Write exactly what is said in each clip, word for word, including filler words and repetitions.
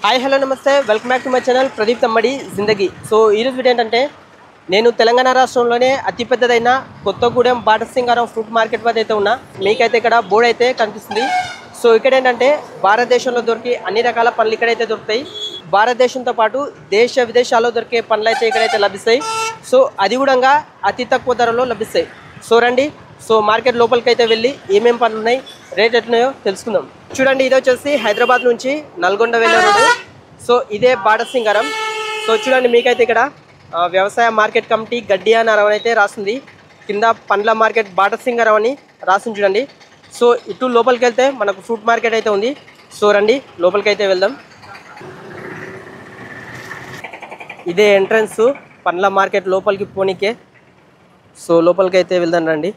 Hi hello నమస్తే welcome back to my channel Pradeep Thammadi Zindagi. So ఈరోజు video ఏంటంటే నేను తెలంగాణ రాష్ట్రంలోనే అతిపెద్దదైన కొత్తగూడెం బాటసింగారం ఫ్రూట్ మార్కెట్ వద్ద అయితే ఉన్నా. మీకైతే ఇక్కడ బోర్డు అయితే కనిపిస్తుంది. సో ఇక్కడ ఏంటంటే భారతదేశంలో దొరికి అన్ని రకాల పండ్లు ఇక్కడైతే దొరుకుతాయి. భారతదేశంతో పాటు దేశ విదేశాల్లో దొరికే పండ్లు అయితే ఇక్కడైతే లభిస్తాయి. సో అది కూడా అతి తక్కువ ధరలో లభిస్తాయి. సో రండి, సో మార్కెట్ లోపలికి అయితే వెళ్ళి ఏమేమి పండ్లు ఉన్నాయి, రేట్ ఎట్లున్నాయో తెలుసుకుందాం. చూడండి, ఇది వచ్చేసి హైదరాబాద్ నుంచి నల్గొండ వెళ్ళే రోడ్డు. సో ఇదే బాటసింగారం. సో చూడండి, మీకైతే ఇక్కడ వ్యవసాయ మార్కెట్ కమిటీ గడ్డి అని అయితే రాస్తుంది. కింద పండ్ల మార్కెట్ బాటసింగారం అని రాస్తుంది చూడండి. సో ఇటు లోపలికి వెళ్తే మనకు ఫ్రూట్ మార్కెట్ అయితే ఉంది. సో రండి, లోపలికి అయితే వెళ్దాం. ఇదే ఎంట్రన్స్ పండ్ల మార్కెట్ లోపలికి పోనీకే. సో లోపలికి అయితే వెళ్దాం రండి.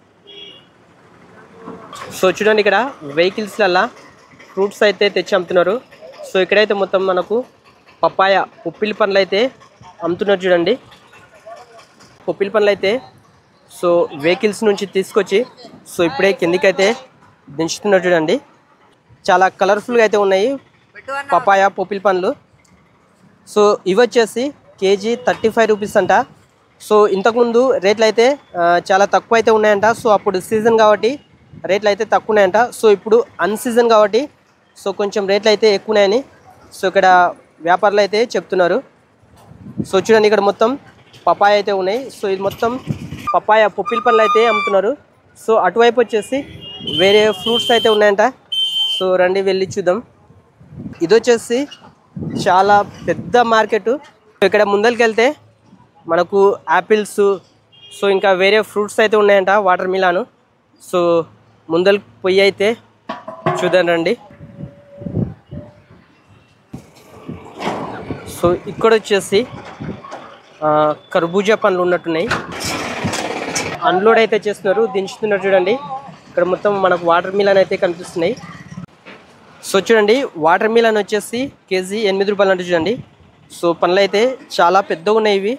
సో చూడండి, ఇక్కడ వెహికల్స్లల్లా ఫ్రూట్స్ అయితే తెచ్చి అమ్ముతున్నారు. సో ఇక్కడైతే మొత్తం మనకు పప్పాయ పొప్పిలి పండ్లు అయితే అమ్ముతున్నారు చూడండి. పొప్పిలి పండ్లు అయితే సో వెహికల్స్ నుంచి తీసుకొచ్చి సో ఇప్పుడే కిందికైతే దించుతున్నారు చూడండి. చాలా కలర్ఫుల్గా అయితే ఉన్నాయి పప్పాయ పొప్పిలి పండ్లు. సో ఇవి వచ్చేసి కేజీ థర్టీ ఫైవ్ రూపీస్ అంట. సో ఇంతకుముందు రేట్లు అయితే చాలా తక్కువ అయితే ఉన్నాయంట. సో అప్పుడు సీజన్ కాబట్టి రేట్లు అయితే తక్కువ ఉన్నాయంట. సో ఇప్పుడు అన్ సీజన్ కాబట్టి సో కొంచెం రేట్లు అయితే ఎక్కువ ఉన్నాయని సో ఇక్కడ వ్యాపారులు అయితే చెప్తున్నారు. సో చూడండి, ఇక్కడ మొత్తం పపాయ అయితే ఉన్నాయి. సో ఇది మొత్తం పపాయ పొప్పిలి పండ్లు అయితే అమ్ముతున్నారు. సో అటువైపు వచ్చేసి వేరే ఫ్రూట్స్ అయితే ఉన్నాయంట. సో రండి వెళ్ళి చూద్దాం. ఇది వచ్చేసి చాలా పెద్ద మార్కెట్. ఇక్కడ ముందరికి వెళ్తే మనకు యాపిల్స్ సో ఇంకా వేరే ఫ్రూట్స్ అయితే ఉన్నాయంట, వాటర్ మిలాను. సో ముందరికి పొయ్యి అయితే చూద్దాం రండి. సో ఇక్కడ వచ్చేసి కర్బూజా పండ్లు ఉన్నట్టున్నాయి. అన్లోడ్ అయితే చేస్తున్నారు, దించుతున్నారు చూడండి. ఇక్కడ మొత్తం మనకు వాటర్ మిలాన్ అయితే కనిపిస్తున్నాయి. సో చూడండి, వాటర్ మిలాన్ వచ్చేసి కేజీ ఎనిమిది రూపాయలు అంటే చూడండి. సో పండ్లు అయితే చాలా పెద్దగా ఉన్నాయి ఇవి.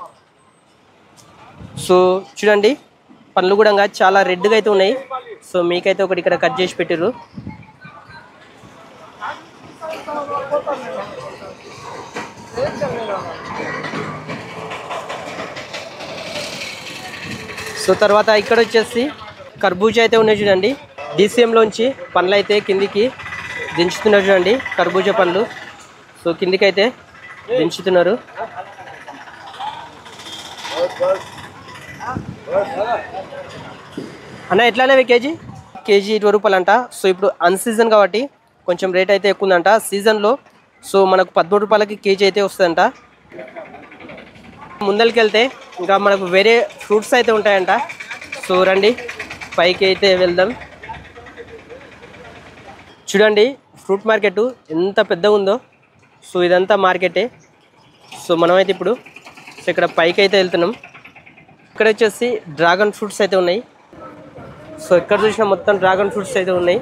సో చూడండి, పండ్లు కూడా చాలా రెడ్గా అయితే ఉన్నాయి. సో మీకైతే ఒకటి ఇక్కడ కట్ చేసి పెట్టారు. సో తర్వాత ఇక్కడ వచ్చేసి కర్బూజా అయితే ఉన్నాయి చూడండి. డీసీఎంలోంచి పండ్లు అయితే కిందికి దించుతున్నారు చూడండి, కర్బూజా పండ్లు. సో కిందికి అయితే దించుతున్నారు. అన్న ఎట్లానేవి కేజీ కేజీ ఇరవై రూపాయలు అంట. సో ఇప్పుడు అన్ సీజన్ కాబట్టి కొంచెం రేట్ అయితే ఎక్కువ ఉందంట. సీజన్లో సో మనకు పదమూడు రూపాయలకి కేజీ అయితే వస్తుందంట. ముందరికి వెళ్తే ఇంకా మనకు వేరే ఫ్రూట్స్ అయితే ఉంటాయంట. సో రండి పైకి అయితే వెళ్దాం. చూడండి, ఫ్రూట్ మార్కెట్ ఎంత పెద్దగా ఉందో. సో ఇదంతా మార్కెటే. సో మనమైతే ఇప్పుడు సో ఇక్కడ పైకి అయితే వెళ్తున్నాం. ఇక్కడ వచ్చేసి డ్రాగన్ ఫ్రూట్స్ అయితే ఉన్నాయి. సో ఎక్కడ చూసినా మొత్తం డ్రాగన్ ఫ్రూట్స్ అయితే ఉన్నాయి.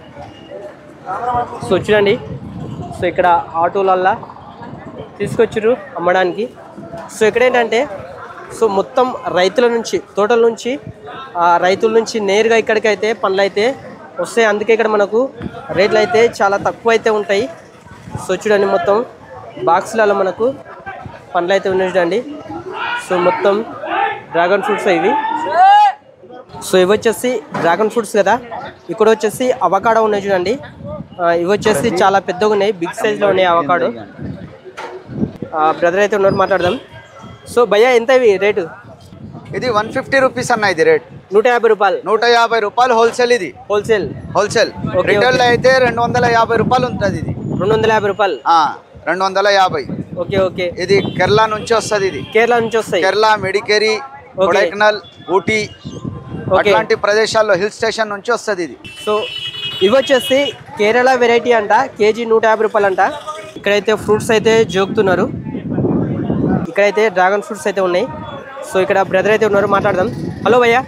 సో చూడండి, సో ఇక్కడ ఆటోలల్లా తీసుకొచ్చారు అమ్మడానికి. సో ఇక్కడ ఏంటంటే సో మొత్తం రైతుల నుంచి తోటల నుంచి ఆ రైతుల నుంచి నేరుగా ఇక్కడికైతే పండ్లు అయితే వస్తాయి. అందుకే ఇక్కడ మనకు రేట్లు అయితే చాలా తక్కువ అయితే ఉంటాయి. సో చూడండి, మొత్తం బాక్సులలో మనకు పండ్లు అయితే ఉన్నాయి చూడండి. సో మొత్తం డ్రాగన్ ఫ్రూట్స్ ఇవి. సో ఇవి వచ్చేసి డ్రాగన్ ఫ్రూట్స్ కదా. ఇక్కడ వచ్చేసి అవకాడో ఉన్నాయి చూడండి. ఇవి వచ్చేసి చాలా పెద్దగా ఉన్నాయి, బిగ్ సైజ్లో ఉన్నాయి అవకాడో. బ్రదర్ అయితే ఉన్నారు, మాట్లాడదాం. సో భయ్యా ఎంత ఇవి రేటు? ఇది వన్ ఫిఫ్టీ రూపీస్ అన్న. ఇది రేట్ నూట యాభై రూపాయలు నూట యాభై రూపాయలు హోల్సేల్. ఇది హోల్సేల్ హోల్సేల్ రిటైల్ అయితే రెండు వందల యాభై రూపాయలు ఉంటుంది. ఇది రెండు వందల యాభై రూపాయలు రెండు వందల యాభై ఓకే ఓకే. ఇది కేరళ నుంచి వస్తుంది. ఇది కేరళ నుంచి వస్తాయి. కేరళ, మెడికేరి, కొడైకెనాల్, ఊటీ అట్లాంటి ప్రదేశాల్లో హిల్ స్టేషన్ నుంచి వస్తుంది ఇది. సో ఇవి వచ్చేసి కేరళ వెరైటీ అంట. కేజీ నూట యాభై రూపాయలు అంట. ఇక్కడైతే ఫ్రూట్స్ అయితే జోకుతున్నారు. ఇక్కడైతే డ్రాగన్ ఫ్రూట్స్ అయితే ఉన్నాయి. సో ఇక్కడ బ్రదర్ అయితే ఉన్నారు, మాట్లాడదాం. హలో భయ్యా.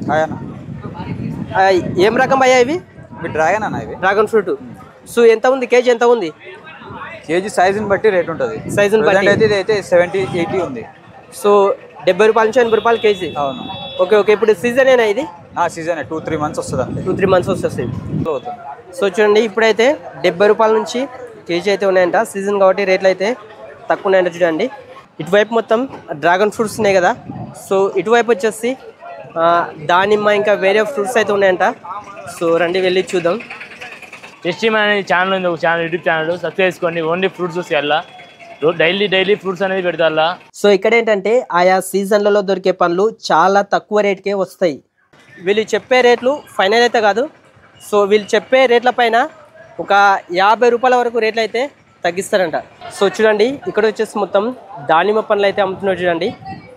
ఏం రకం భయ్యా ఇవి? డ్రాగన్ అన్న. ఇవి డ్రాగన్ ఫ్రూట్. సో ఎంత ఉంది కేజీ? ఎంత ఉంది కేజీ? సైజుని బట్టి రేట్ ఉంటుంది. సైజుని బట్టి అయితే ఇది అయితే సెవెంటీ ఎయిటీ ఉంది. సో డెబ్బై రూపాయల నుంచి ఎనభై రూపాయలు కేజీ. అవును. Okay okay. ఇప్పుడు సీజనేనా ఇది? సీజన్ టూ త్రీ మంత్స్ వస్తుంది. టూ త్రీ మంత్స్ వస్తుంది. సో చూడండి, ఇప్పుడైతే డెబ్బై రూపాయల నుంచి కేజీ అయితే ఉన్నాయంట. సీజన్ కాబట్టి రేట్లు అయితే తక్కువ ఉన్నాయంట చూడండి. ఇటువైపు మొత్తం డ్రాగన్ ఫ్రూట్స్ ఉన్నాయి కదా. సో ఇటువైపు వచ్చేసి దానిమ్మ ఇంకా వేరే ఫ్రూట్స్ అయితే ఉన్నాయంట. సో రండి వెళ్ళి చూద్దాం. టేస్టీ మ్యాన్ అనేది ఛానల్ ఉంది, ఒక ఛానల్ యూట్యూబ్ ఛానల్ సబ్స్క్రైబ్ చేసుకోండి. ఓన్లీ ఫ్రూట్స్ వస్తాయి అలా, డైలీ డైలీ ఫ్రూట్స్ అనేది పెడతా. సో ఇక్కడ ఏంటంటే ఆయా సీజన్లలో దొరికే పండ్లు చాలా తక్కువ రేట్కే వస్తాయి. వీళ్ళు చెప్పే రేట్లు ఫైనల్ అయితే కాదు. సో వీళ్ళు చెప్పే రేట్ల పైన ఒక యాభై రూపాయల వరకు రేట్లు అయితే తగ్గిస్తారంట. సో చూడండి ఇక్కడ వచ్చేసి మొత్తం దానిమ్మ పండ్లు అయితే అమ్ముతున్నారు చూడండి.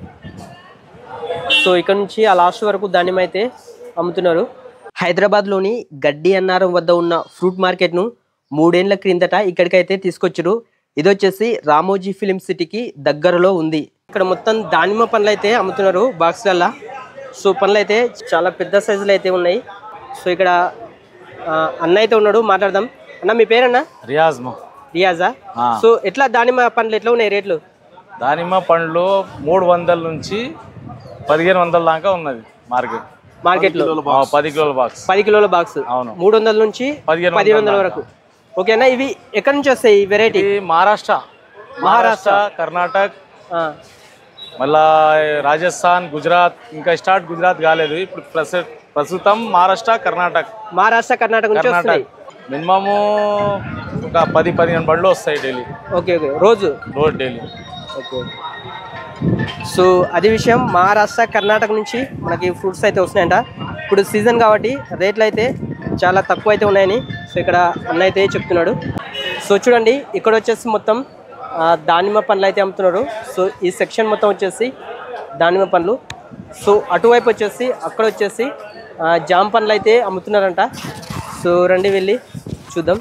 సో ఇక్కడ నుంచి ఆ లాస్ట్ వరకు దానిమ్మ అయితే అమ్ముతున్నారు. హైదరాబాద్లోని గడ్డి అన్నారం వద్ద ఉన్న ఫ్రూట్ మార్కెట్ను మూడేళ్ల క్రిందట ఇక్కడికైతే తీసుకొచ్చారు. ఇది వచ్చేసి రామోజీ ఫిలిం సిటీకి దగ్గరలో ఉంది. ఇక్కడ మొత్తం దానిమ్మ పండ్లు అయితే అమ్ముతున్నారు బాక్స్లల్లా. సో పండ్లు అయితే చాలా పెద్ద సైజులు అయితే ఉన్నాయి. సో ఇక్కడ అన్న అయితే ఉన్నాడు, మాట్లాడదాం. అన్న మీ పేరన్నా? రియాజ్. రియాజా? సో ఎట్లా దానిమ్మ పండ్లు ఎట్లా ఉన్నాయి రేట్లు? దానిమ్మ పండ్లు మూడు వందల నుంచి పదిహేను వందల దాకా ఉన్నది మార్కెట్. మార్కెట్ లో పది కిలోల బాక్స్ పది కిలోల బాక్స్ అవును, మూడు వందల నుంచి పదిహేను వందల వరకు. ఓకేనా? ఇవి ఎక్కడి నుంచి వస్తాయి ఈ వెరైటీ? మహారాష్ట్ర, మహారాష్ట్ర, కర్ణాటక, మళ్ళా రాజస్థాన్, గుజరాత్. ఇంకా స్టార్ట్ గుజరాత్ కాలేదు ఇప్పుడు, ప్రస్తుతం మహారాష్ట్ర, కర్ణాటక. మహారాష్ట్ర కర్ణాటక నుంచి వస్తాయి. మినిమము ఒక పది పదిహేను బండ్లు వస్తాయి డైలీ. ఓకే ఓకే రోజు రోజు డైలీ. ఓకే. సో అది విషయం. మహారాష్ట్ర కర్ణాటక నుంచి మనకి ఫ్రూట్స్ అయితే వస్తున్నాయంట. ఇప్పుడు సీజన్ కాబట్టి రేట్లు అయితే చాలా తక్కువ అయితే ఉన్నాయని సో ఇక్కడ అన్న అయితే చెప్తున్నాడు. సో చూడండి ఇక్కడ వచ్చేసి మొత్తం దానిమ్మ పండ్లు అయితే అమ్ముతున్నారు. సో ఈ సెక్షన్ మొత్తం వచ్చేసి దానిమ్మ పండ్లు. సో అటువైపు వచ్చేసి అక్కడ వచ్చేసి జామ పండ్లు అయితే అమ్ముతున్నారంట. సో రండి వెళ్ళి చూద్దాం.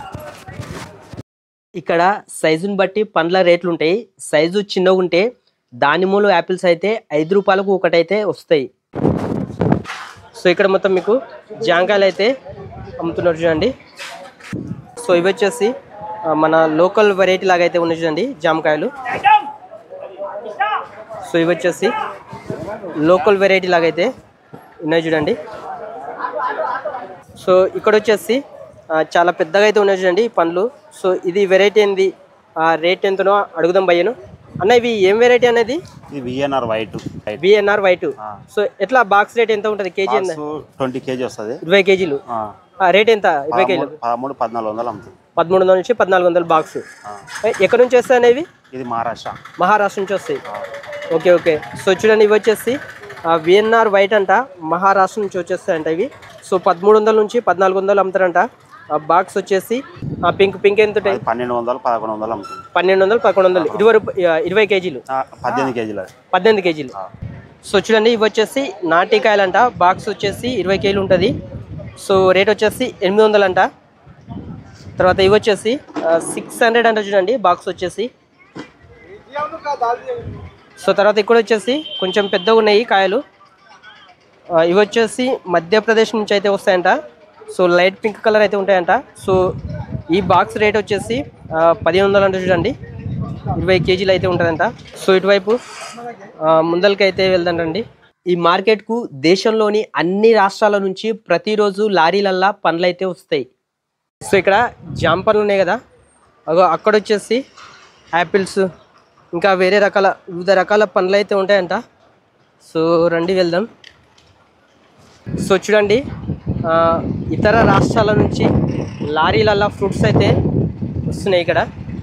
ఇక్కడ సైజుని బట్టి పండ్ల రేట్లు ఉంటాయి. సైజు చిన్నగా ఉంటే దానిమ్మలు యాపిల్స్ అయితే ఐదు రూపాయలకు ఒకటైతే వస్తాయి. సో ఇక్కడ మొత్తం మీకు జాంకాయలు అయితే అమ్ముతున్నారు చూడండి. సో ఇవి వచ్చేసి మన లోకల్ వెరైటీ లాగా అయితే ఉన్నాయి చూడండి జామకాయలు. సో ఇవి వచ్చేసి లోకల్ వెరైటీ లాగా అయితే ఉన్నాయి చూడండి. సో ఇక్కడ వచ్చేసి చాలా పెద్దగా అయితే ఉన్నాయి చూడండి పండ్లు. సో ఇది వెరైటీ ఏంది, రేట్ ఎంతనో అడుగుదాం భయ్యను. అన్న ఇవి ఏం వెరైటీ అనేది? VNR white. VNR white. So ఎట్లా బాక్స్ రేట్ ఎంత ఉంటుంది? కేజీ ఎంత? ట్వంటీ కేజీ వస్తుంది. ఇరవై కేజీలు రేట్ ఎంత? ఇరవై కేజీలు పదమూడు పద్నాలుగు వందలు అమ్ముతుంది. పదమూడు వందల నుంచి పద్నాలుగు వందలు బాక్స్. ఎక్కడ నుంచి వస్తాయి అనేవి? ఇది మహారాష్ట్ర. మహారాష్ట్ర నుంచి వస్తాయి. Okay okay. సో చూడండి ఇవి వచ్చేసి విఎన్ఆర్ వైట్ అంట, మహారాష్ట్ర నుంచి వచ్చేస్తాయంట ఇవి. సో పదమూడు వందల నుంచి పద్నాలుగు వందలు అమ్ముతారంట. బాక్స్ వచ్చేసి పింక్ పింక్ ఎంత ఉంటాయి? పన్నెండు వందలు పదకొండు వందలు అమ్ముతుంది. పన్నెండు వందలు పదకొండు వందలు ఇరవై ఇరవై కేజీలు పద్దెనిమిది కేజీలు పద్దెనిమిది కేజీలు. సో చూడండి ఇవి వచ్చేసి నాటికాయలు అంట. బాక్స్ వచ్చేసి ఇరవై కేజీలు ఉంటుంది. సో రేట్ వచ్చేసి ఎనిమిది వందలు అంట. తర్వాత ఇవి వచ్చేసి సిక్స్ హండ్రెడ్ అంట చూడండి బాక్స్ వచ్చేసి. సో తర్వాత ఇక్కడ వచ్చేసి కొంచెం పెద్దగా ఉన్నాయి కాయలు. ఇవి వచ్చేసి మధ్యప్రదేశ్ నుంచి అయితే వస్తాయంట. సో లైట్ పింక్ కలర్ అయితే ఉంటాయంట. సో ఈ బాక్స్ రేట్ వచ్చేసి పదిహేను వందలు అంట చూడండి. ఇరవై కేజీలు అయితే ఉంటుందంట. సో ఇటువైపు ముందలకి అయితే వెళ్దండి. ఈ మార్కెట్కు దేశంలోని అన్ని రాష్ట్రాల నుంచి ప్రతిరోజు లారీలల్లా పండ్లు అయితే వస్తాయి. సో ఇక్కడ జామ పండ్లు ఉన్నాయి కదా, అగో అక్కడ వచ్చేసి యాపిల్స్ ఇంకా వేరే రకాల వివిధ రకాల పండ్లు అయితే ఉంటాయంట. సో రండి వెళ్దాం. సో చూడండి ఇతర రాష్ట్రాల నుంచి లారీలల్లా ఫ్రూట్స్ అయితే వస్తున్నాయి. ఇక్కడ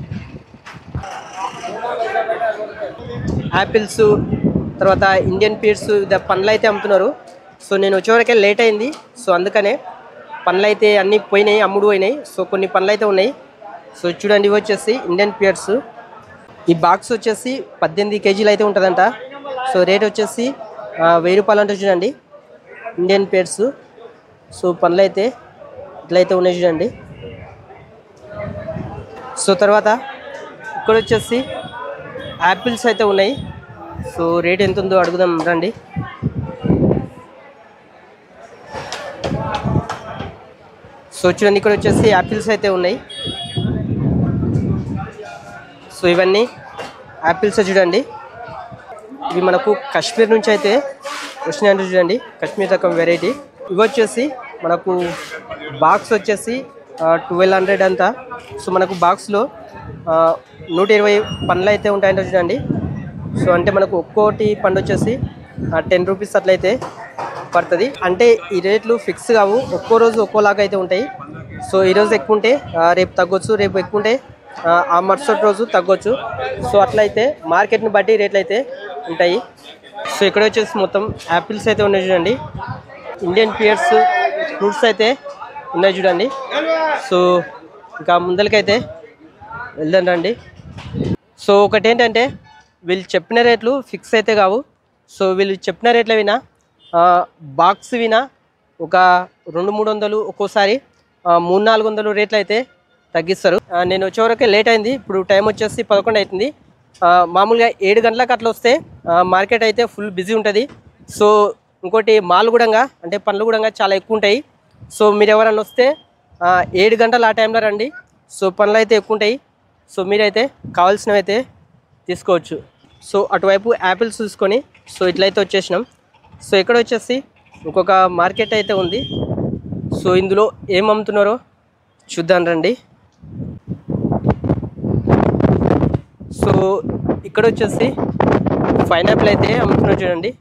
యాపిల్స్ తర్వాత ఇండియన్ పీర్స్ వివిధ పండ్లు అయితే అమ్ముతున్నారు. సో నేను వచ్చేవరకే లేట్ అయింది. సో అందుకనే పండ్లు అయితే అన్నీ పోయినాయి, అమ్ముడు పోయినాయి. సో కొన్ని పండ్లు అయితే ఉన్నాయి. సో చూడండి ఇవి వచ్చేసి ఇండియన్ పీర్స్. ఈ బాక్స్ వచ్చేసి పద్దెనిమిది కేజీలు అయితే ఉంటుందంట. సో రేట్ వచ్చేసి వెయ్యి రూపాయలు అంటే చూడండి ఇండియన్ పీర్స్. సో పండ్లు అయితే ఇట్లయితే ఉన్నాయి చూడండి. సో తర్వాత ఇక్కడ వచ్చేసి యాపిల్స్ అయితే ఉన్నాయి. సో రేట్ ఎంత ఉందో అడుగుదాం రండి. సో చూడండి ఇక్కడ వచ్చేసి యాపిల్స్ అయితే ఉన్నాయి. సో ఇవన్నీ యాపిల్స్ చూడండి. ఇవి మనకు కాశ్మీర్ నుంచి అయితే వచ్చినాయంటే చూడండి, కాశ్మీర్ రకం వెరైటీ. ఇవి వచ్చేసి మనకు బాక్స్ వచ్చేసి ట్వెల్వ్ హండ్రెడ్ అంతా. సో మనకు బాక్స్లో నూట ఇరవై పండ్లు అయితే ఉంటాయంట చూడండి. సో అంటే మనకు ఒక్కోటి పండు వచ్చేసి టెన్ రూపీస్ అట్లయితే పడుతుంది. అంటే ఈ రేట్లు ఫిక్స్ కావు, ఒక్కో రోజు ఒక్కోలాగా అయితే ఉంటాయి. సో ఈరోజు ఎక్కువ ఉంటే రేపు తగ్గొచ్చు, రేపు ఎక్కువ ఉంటే ఆ మరుసటి రోజు తగ్గొచ్చు. సో అట్లయితే మార్కెట్ని బట్టి రేట్లు అయితే ఉంటాయి. సో ఇక్కడ వచ్చేసి మొత్తం యాపిల్స్ అయితే ఉన్నాయి చూడండి, ఇండియన్ పియర్స్ ఫ్రూట్స్ అయితే ఉన్నాయి చూడండి. సో ఇంకా ముందరికైతే వెళ్దాం రండి. సో ఒకటి ఏంటంటే వీళ్ళు చెప్పిన రేట్లు ఫిక్స్ అయితే కావు. సో వీళ్ళు చెప్పిన రేట్ల వినా బాక్స్ వినా ఒక రెండు మూడు వందలు ఒక్కోసారి మూడు నాలుగు వందలు రేట్లు అయితే తగ్గిస్తారు. నేను వచ్చేవరకే లేట్ అయింది, ఇప్పుడు టైం వచ్చేసి పదకొండు అవుతుంది. మామూలుగా ఏడు గంటలకు అట్లా వస్తే మార్కెట్ అయితే ఫుల్ బిజీ ఉంటుంది. సో ఇంకోటి మాల్ కూడా అంటే పండ్లు కూడా చాలా ఎక్కువ ఉంటాయి. సో మీరు ఎవరైనా వస్తే ఏడు గంటలు ఆ టైంలో రండి. సో పండ్లు అయితే ఎక్కువ ఉంటాయి. సో మీరైతే కావాల్సినవి అయితే తీసుకోవచ్చు. సో అటువైపు యాపిల్స్ చూసుకొని సో ఇట్లయితే వచ్చేసినాం. సో ఇక్కడ వచ్చేసి ఇంకొక మార్కెట్ అయితే ఉంది. సో ఇందులో ఏం అమ్ముతున్నారో చూద్దాం రండి. సో ఇక్కడ వచ్చేసి పైనాపిల్ అయితే అమ్ముతున్నారు చూడండి.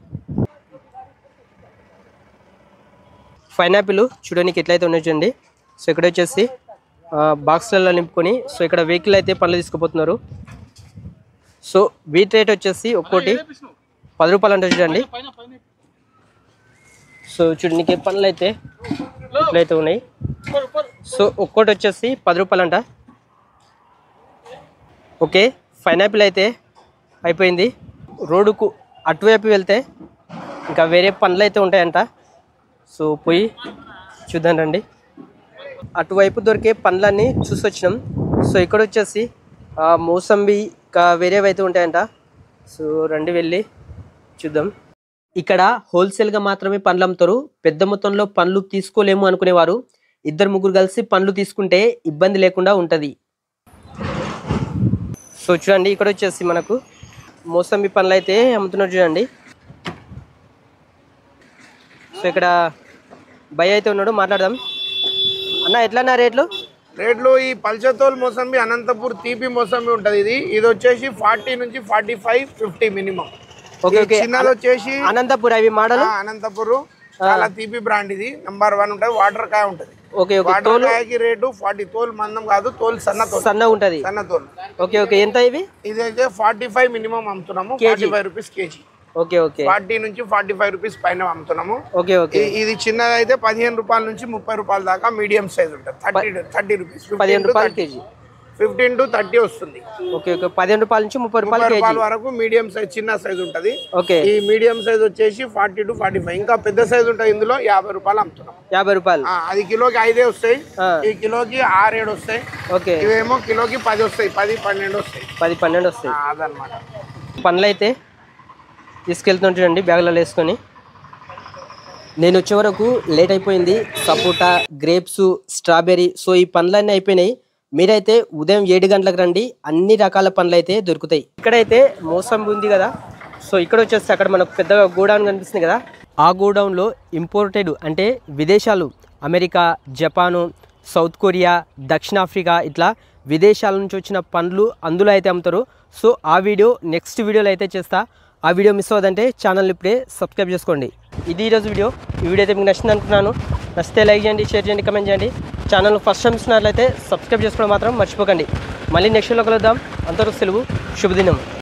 పైనాపిల్ చూడడానికి ఎట్లయితే ఉన్నాయి చూడండి. సో ఇక్కడ వచ్చేసి బాక్స్లలో నింపుకొని సో ఇక్కడ వెహికల్ అయితే పండ్లు తీసుకుపోతున్నారు. సో వీటి రేట్ వచ్చేసి ఒక్కోటి పది రూపాయలు అంటే చూడండి. సో చూడడానికి పండ్లు అయితే ఇట్లయితే ఉన్నాయి. సో ఒక్కోటి వచ్చేసి పది రూపాయలు అంట. ఓకే, పైనాపిల్ అయితే అయిపోయింది. రోడ్డుకు అటువైపు వెళ్తే ఇంకా వేరే పండ్లు అయితే ఉంటాయంట. సో పోయి చూద్దాం రండి. అటువైపు దొరికే పండ్లన్నీ చూసి వచ్చినాం. సో ఇక్కడ వచ్చేసి మోసంబి ఇంకా వేరేవి అయితే ఉంటాయంట. సో రండి వెళ్ళి చూద్దాం. ఇక్కడ హోల్సేల్గా మాత్రమే పండ్లు అమ్ముతారు. పెద్ద మొత్తంలో పండ్లు తీసుకోలేము అనుకునేవారు ఇద్దరు ముగ్గురు కలిసి పండ్లు తీసుకుంటే ఇబ్బంది లేకుండా ఉంటుంది. సో చూడండి ఇక్కడ వచ్చేసి మనకు మోసంబి పండ్లు అయితే అమ్ముతున్నారు చూడండి. సో ఇక్కడ భయ అయితే ఉన్నాడు, మాట్లాడదాం. అన్న ఎట్లన్నా రేట్లు? రేట్లు ఈ పల్చతోల్ మోసంబి అనంతపూర్ తీపి మోసంబి ఉంటది. ఇది ఇది వచ్చేసి ఫార్టీ నుంచి ఫార్టీ ఫైవ్ ఫిఫ్టీ మినిమం. చిన్నది వచ్చేసి అనంతపూర్ అవి మోడల్ అనంతపూర్ చాలా తీపి బ్రాండ్. ఇది నంబర్ వన్ ఉంటది. వాటర్ కాయ ఉంటది. Okay okay. వాటర్ కాయకి రేటు ఫార్టీ. తోలు మందం కాదు, తోలు సన్న తోలు సన్న ఉంటది. సన్న తోలు. Okay okay. ఎంత ఇవి? ఇది అయితే ఫార్టీ ఫైవ్ మినిమం అమ్ముతున్నాము. ఫార్టీ ఫైవ్ రూపీస్ కేజీ. Okay okay. ఫార్టీ నుంచి ఫార్టీ ఫైవ్ రూపీస్ పైన అమ్ముతున్నాము. Okay okay. ఇది చిన్నది అయితే పదిహేను రూపాయల నుంచి ముప్పై రూపాయల దాకా మీడియం సైజ్ ఉంటుంది. థర్టీ థర్టీ రూపీస్ పదిహేను రూపాయలు కేజీ. ఫిఫ్టీన్ టు థర్టీ వస్తుంది. Okay okay. పదిహేను రూపాయల నుంచి ముప్పై రూపాయల రూపాయల వరకు మీడియం సైజ్ చిన్న సైజ్ ఉంటది. ఓకే. ఈ మీడియం సైజ్ వచ్చేసి ఫార్టీ టు ఫార్టీ ఫైవ్. ఇంకా పెద్ద సైజ్ ఉంటుంది. ఇందులో యాభై రూపాయలు అమ్ముతున్నాం. యాభై రూపాయలు. అది కిలోకి ఐదే వస్తాయి. ఈ కిలోకి ఆరేడు వస్తాయి. ఓకే. ఇవేమో కిలోకి పది వస్తాయి. పది పన్నెండు వస్తాయి. పది పన్నెండు వస్తాయి. అదనమాట. పండ్లు అయితే తీసుకెళ్తున్నాను చూడండి బ్యాగులలో వేసుకొని. నేను వచ్చే వరకు లేట్ అయిపోయింది. సపోటా, గ్రేప్స్, స్ట్రాబెర్రీ, సో ఈ పండ్లన్నీ అయిపోయినాయి. మీరైతే ఉదయం ఏడు గంటలకు రండి, అన్ని రకాల పండ్లు అయితే దొరుకుతాయి. ఇక్కడైతే మోసంబి ఉంది కదా. సో ఇక్కడ వచ్చేసి అక్కడ మనకు పెద్దగా గోడౌన్ కనిపిస్తుంది కదా. ఆ గోడౌన్లో ఇంపోర్టెడ్ అంటే విదేశాలు, అమెరికా, జపాను, సౌత్ కొరియా, దక్షిణాఫ్రికా ఇట్లా విదేశాల నుంచి వచ్చిన పండ్లు అందులో అయితే అమ్ముతారు. సో ఆ వీడియో నెక్స్ట్ వీడియోలో అయితే చేస్తా. ఆ వీడియో మిస్ అవ్వదంటే ఛానల్ ఇప్పుడే సబ్స్క్రైబ్ చేసుకోండి. ఇది ఈరోజు వీడియో. ఈ వీడియో అయితే మీకు నచ్చింది అనుకున్నాను. నచ్చితే లైక్ చేయండి, షేర్ చేయండి, కమెంట్ చేయండి. ఛానల్ ఫస్ట్ టైం చూసినట్లయితే సబ్స్క్రైబ్ చేసుకోవడం మాత్రం మర్చిపోకండి. మళ్ళీ నెక్స్ట్ వీడియోలో కలుద్దాం. అంతవరకు సెలవు. శుభదినం.